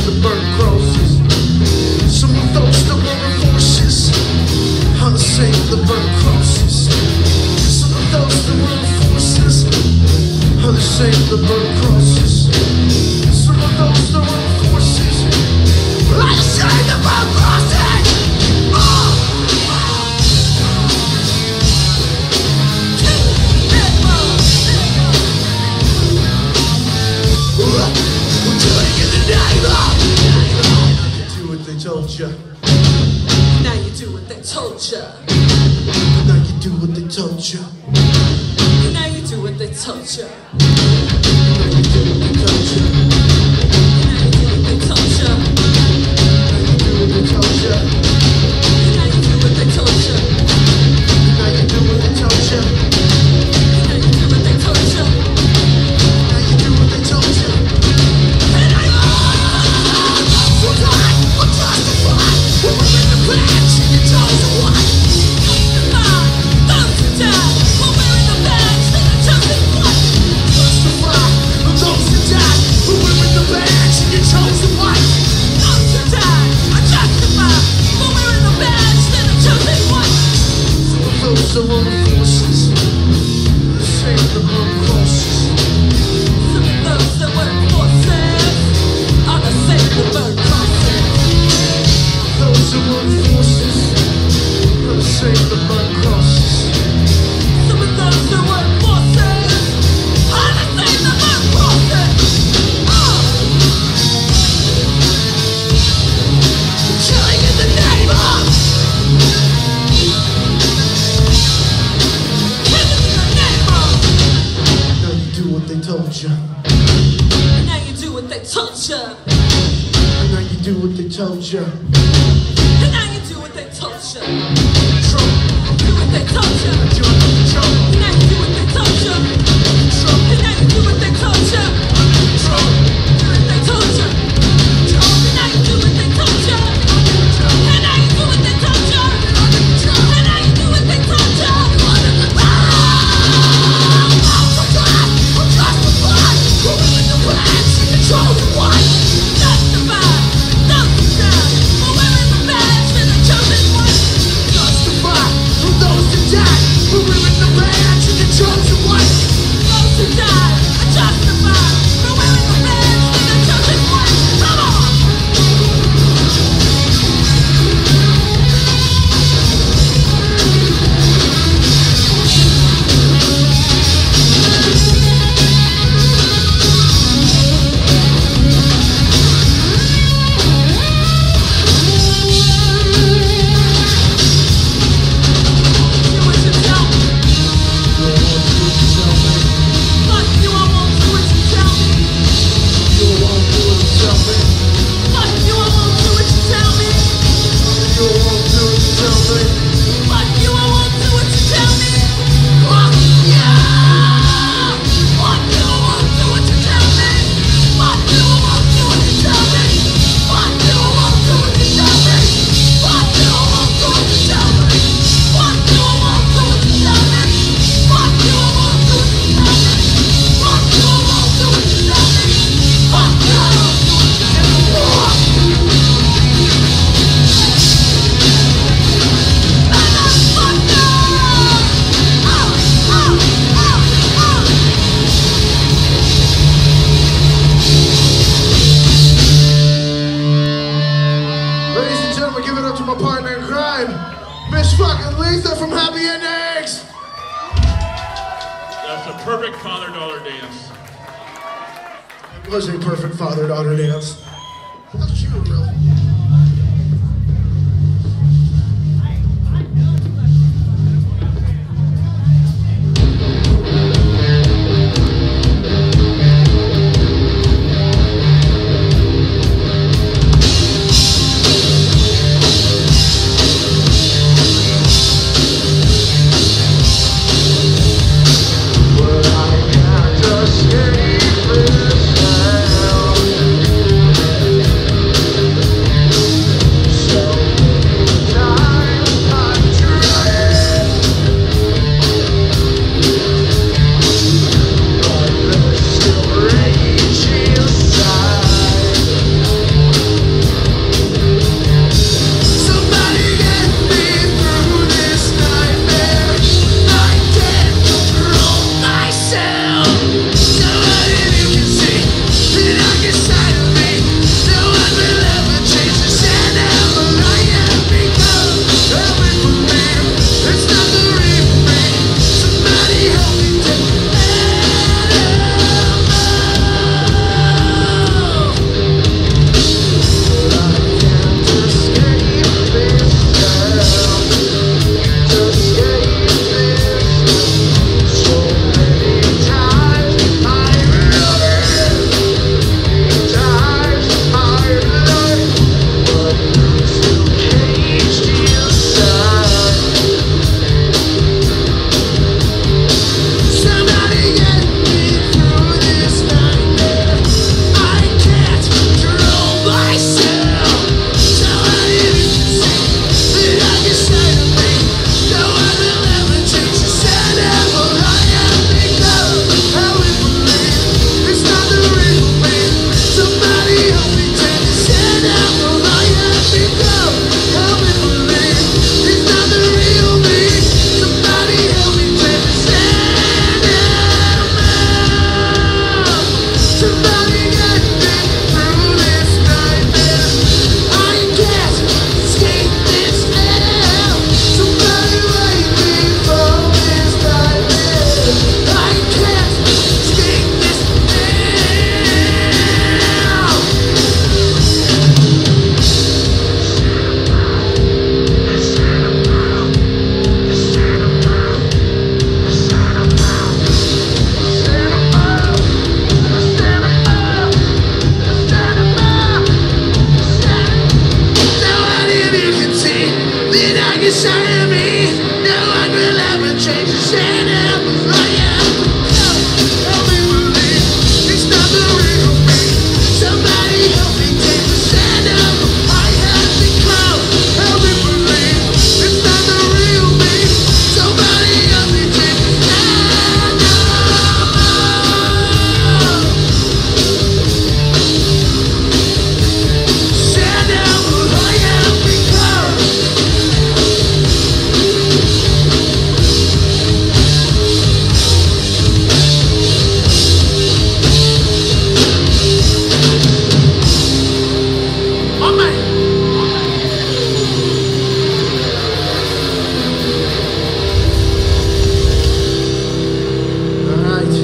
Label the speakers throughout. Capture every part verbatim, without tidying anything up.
Speaker 1: the burnt crosses. Some of those that were forces are the same, the burnt crosses. Some of those that were forces are the same, the burnt crosses. Some of those that were forces are the same, the burnt crosses. Oh! We're doing it in the name of. Do what they told ya.
Speaker 2: Now you do what they told ya.
Speaker 1: Now you do what they told ya.
Speaker 2: Now you do what they told ya.
Speaker 1: Now you do what they told ya.
Speaker 2: Now you do what they told ya.
Speaker 1: Now you do what they told ya.
Speaker 2: Now you do what they told ya.
Speaker 1: Now you do what they told ya.
Speaker 2: Now you do what they told ya.
Speaker 1: Now you do what they told ya.
Speaker 2: And I we're right, we're justified. We're in the past, you chose the one. Justified, those who died. We're wearing the badge, and the chosen one.
Speaker 1: Justified, those who died. We're wearing the badge and you chose the one.
Speaker 2: Those who died are justified. We're wearing the badge, and the chosen one.
Speaker 1: Some of those that were forces, the same the burnt crosses.
Speaker 2: Some of those that were forces are the same that burn crosses.
Speaker 1: Those that were forces are the same the burnt crosses.
Speaker 2: Some of those that were forces are the same that burn crosses. Oh! Killing in the name of. Killing in the name of.
Speaker 1: Now you do what they told ya.
Speaker 2: Now you do what they told ya.
Speaker 1: And now you do what they told ya.
Speaker 2: And now you do what they told ya.
Speaker 1: Trump,
Speaker 2: Do what they told ya.
Speaker 1: Trump, Trump,
Speaker 2: And now you do what they told ya.
Speaker 1: Trump,
Speaker 2: And now you do what they told ya.
Speaker 1: Trump,
Speaker 2: Do what they told ya. And now you do what they told ya. And now you do what they told ya. And now you do what they told ya. Justified, those who died. We're wearing the badge and the chosen one.
Speaker 1: justified from those that died. We're wearing the badge and the chosen one.
Speaker 2: Those who died are justified. We're wearing the badge and the chosen one. Come on! Do what you tell me. Fuck you, I won't do what you tell me.
Speaker 1: You won't do what you tell me.
Speaker 2: Fuck you, I won't do what you tell me.
Speaker 1: You won't do what you tell me.
Speaker 2: Fuck you, I won't do what you tell me. Fuck you! Fuck you, I won't do what you tell me. Fuck you, I won't do what you tell me. Fuck you, I won't do what you tell me. Fuck you, I won't do what you tell me. Fuck you, I won't do what you tell me. Fuck you, I won't do what you tell me. Fuck you, I won't do what you tell me. Fuck you, I won't do what you tell me. Motherfucker! Oh, oh, oh, oh.
Speaker 1: Ladies and gentlemen, give it up to my partner in crime, Miss fucking Letha from Happy Endings.
Speaker 3: That's a perfect father-daughter dance.
Speaker 1: It was a perfect father-daughter dance. That's you, really. But I can't escape this hell. inside of me. No one will ever change the stand up. I am. Help me believe it's not the real me. Somebody help me take the stand up. I have become. Help me believe it's not the real me. Somebody help me take the stand up. Stand up. I have become. Oh man. All right.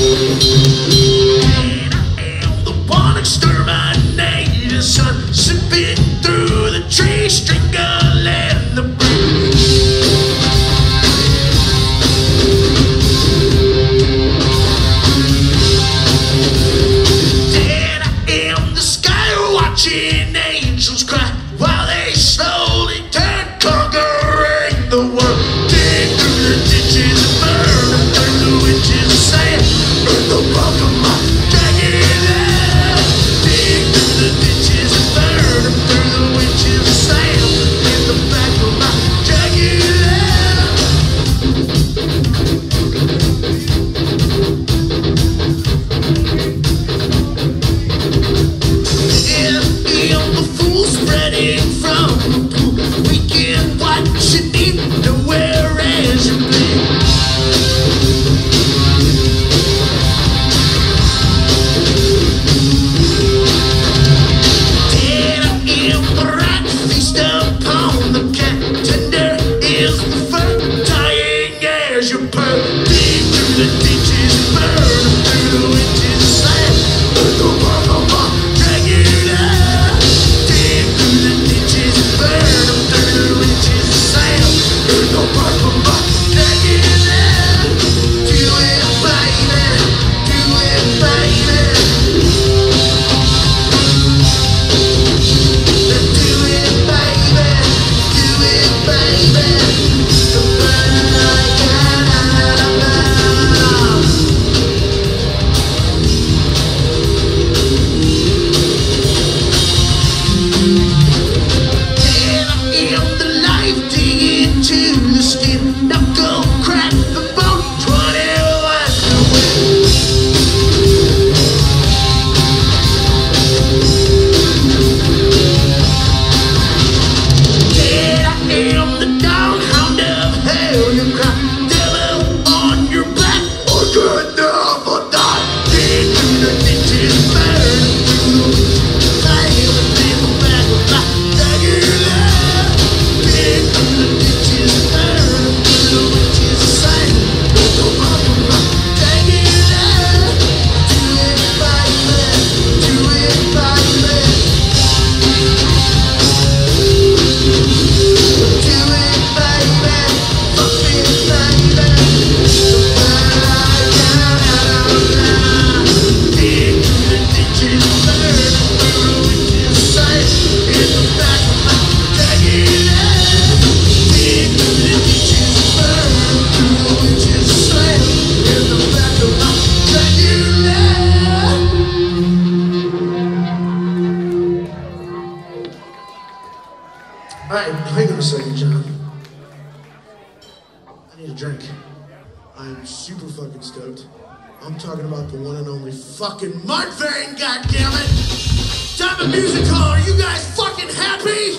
Speaker 1: Son, Alright, hang on a second, John. I need a drink. I'm super fucking stoked. I'm talking about the one and only fucking Mudvayne, goddammit! Time of music hall, are you guys fucking happy?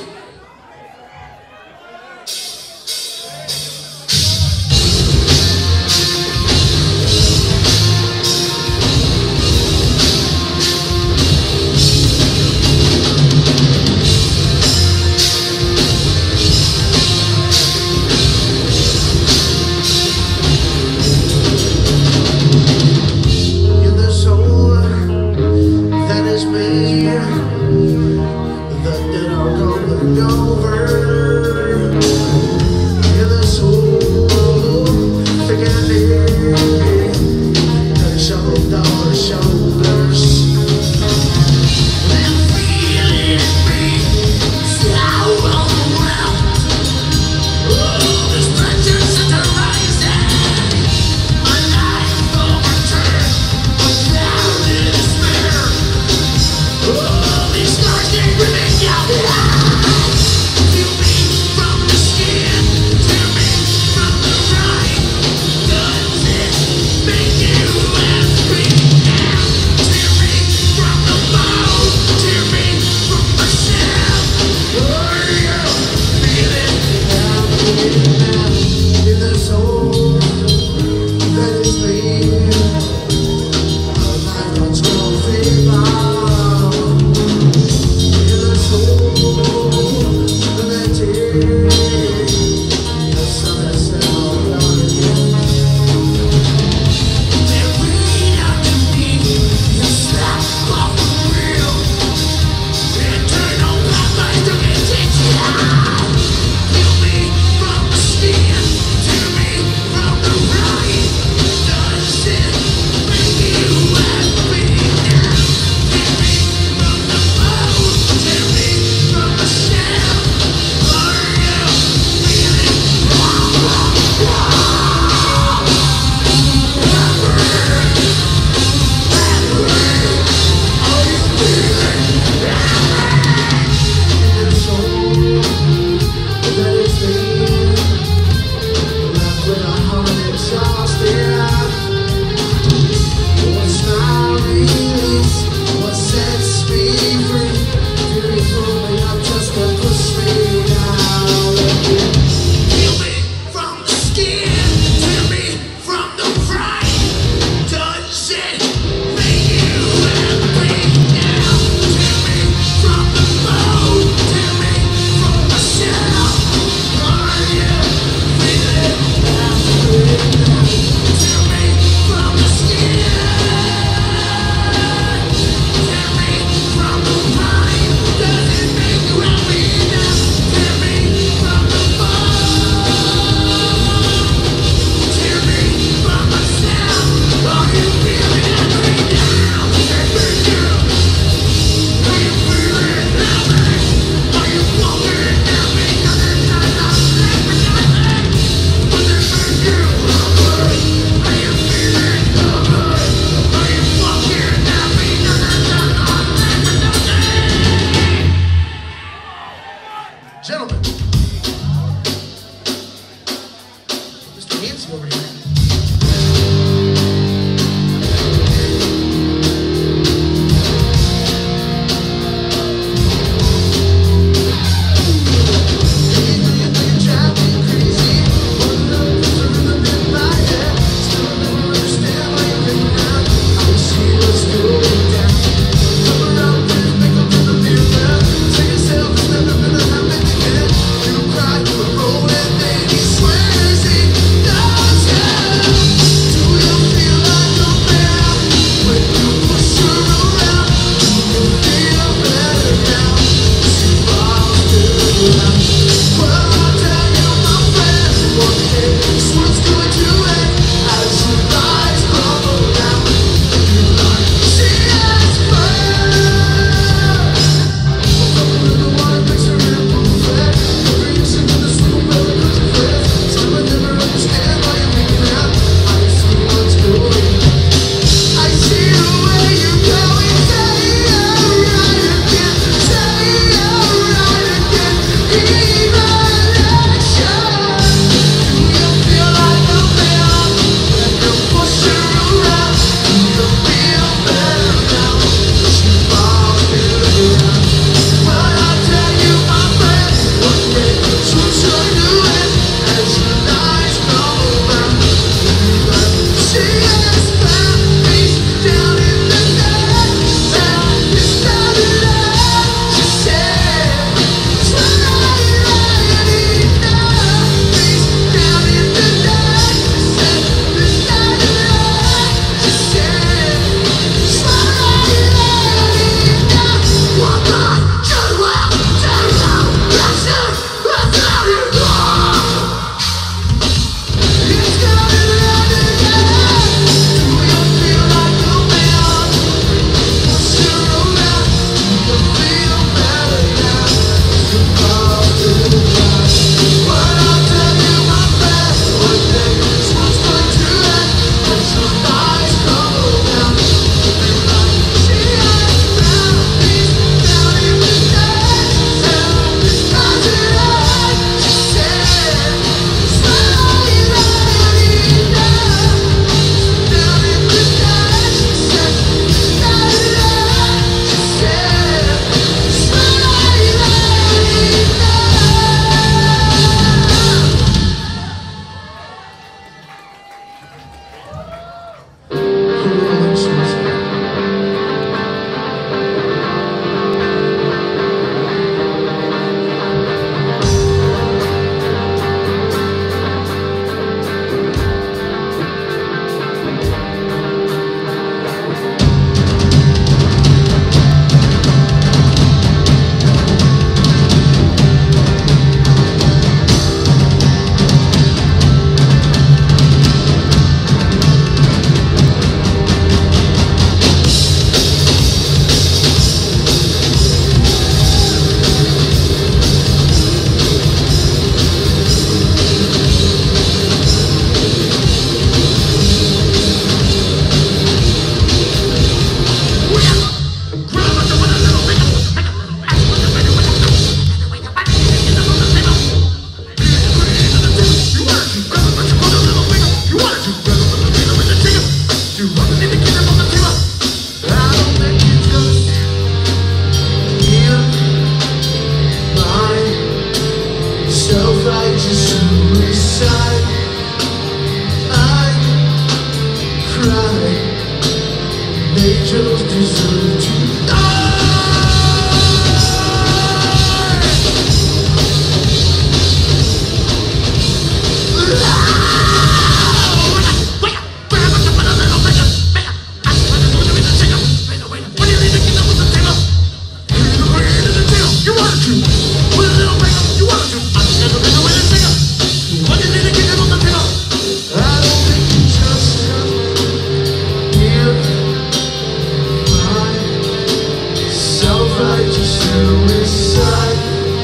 Speaker 1: suicide.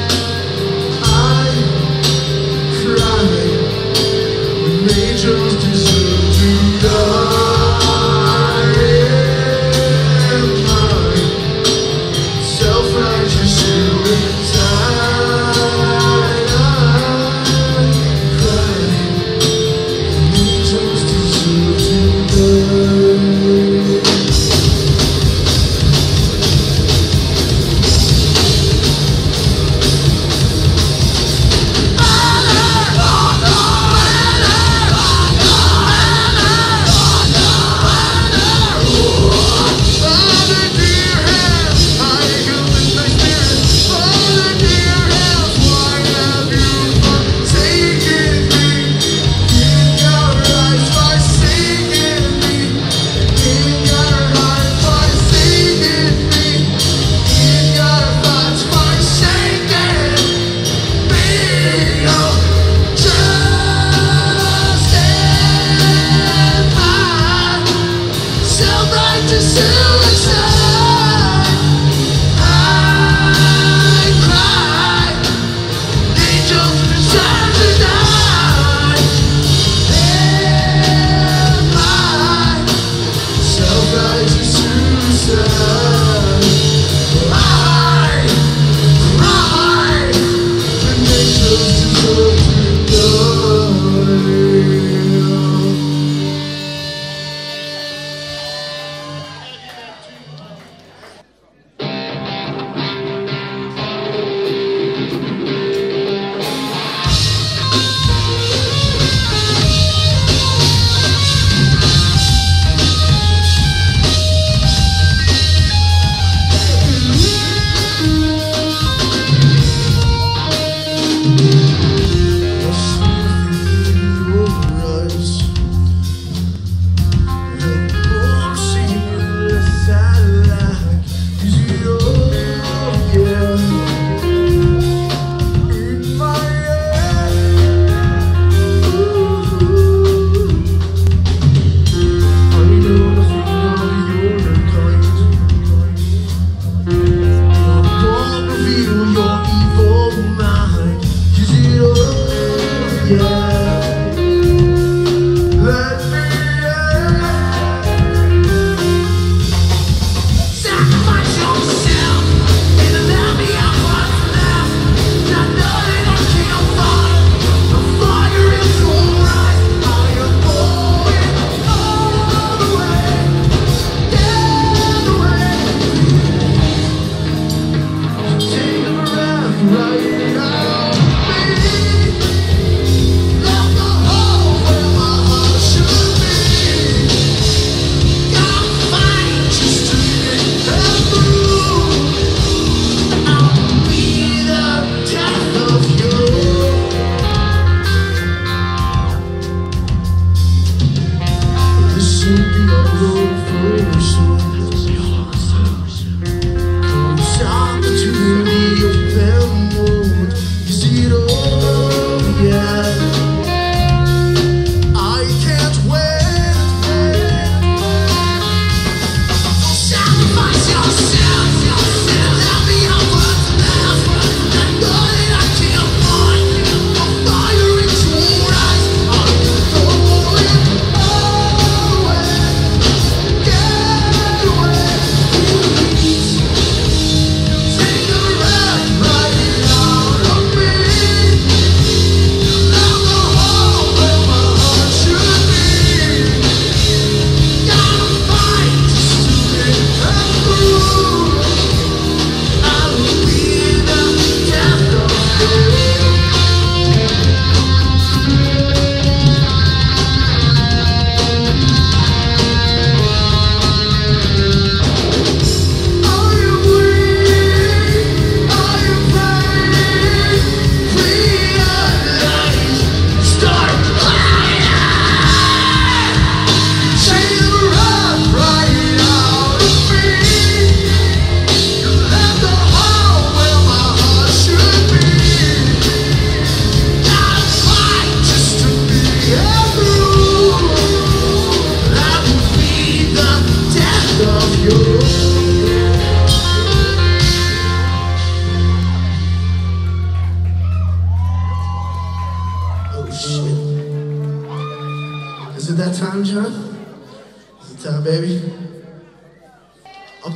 Speaker 1: I cry when angels deserve to die. Am I self-righteous suicide? I cry when angels deserve to die.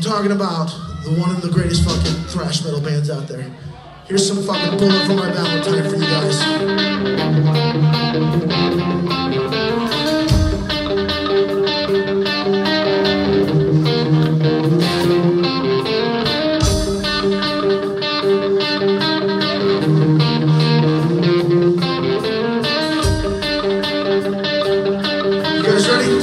Speaker 1: talking about the one of the greatest fucking thrash metal bands out there. Here's some fucking Bullet for My Valentine for you guys. You guys ready?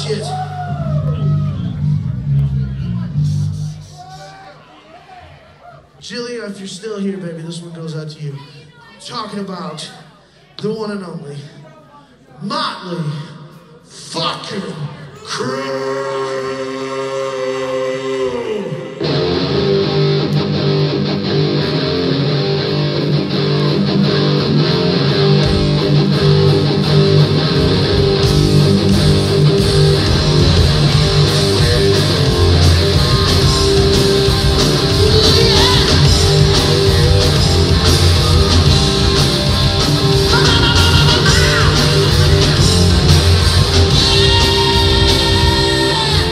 Speaker 1: shit. Jillian, if you're still here, baby, this one goes out to you. I'm talking about the one and only Motley fucking Crain.
Speaker 2: Yeah!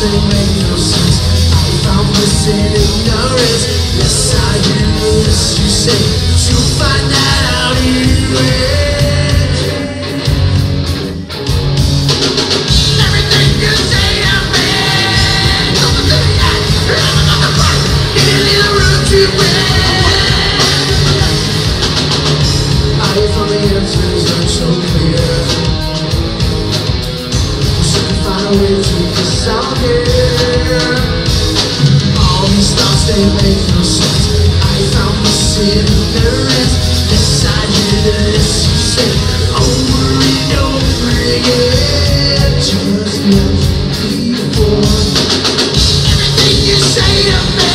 Speaker 1: they make no sense. I found bliss in ignorance. Yes, I hear this you say, but you'll find that out anyway. Everything you say to me, nothing to the end. I'm on the front, need a little room to breathe. I found the answers aren't so clear. Wish I could find a way to get this out here. All these thoughts, they make no sense. I found this in ignorance. Yes, I hear the list you say over and over again. Just never before. Everything you say to me,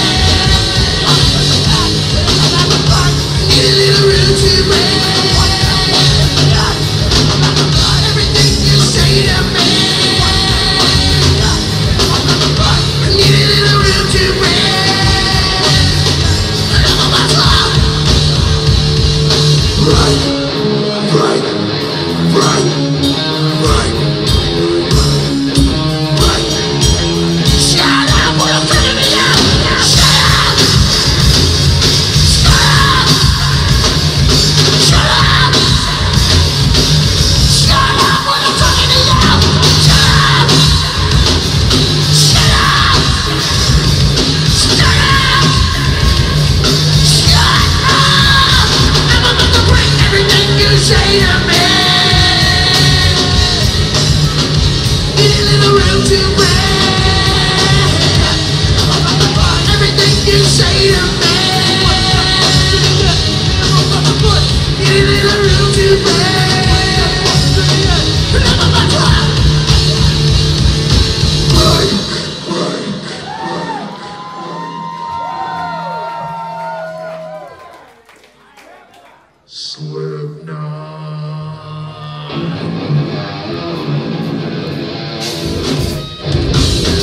Speaker 1: need a little room to breathe. Everything you say to me, need a little room to breathe. Right, right, right, right, right. Shut up, what I'm telling me now. Shut up. Shut up. Shut up. Shut up, what I'm telling me now. Shut up. Shut up. Shut up. Shut up. I'm about to break everything you say to me. Need a little room to breathe. Everything you say to me. Need a little room to breathe. I'm about to right, right. Slipknot.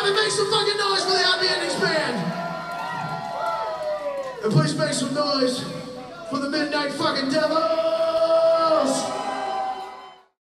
Speaker 1: Everybody make some fucking noise for the Happy Endings Band. And please make some noise for the Midnight fucking Devil.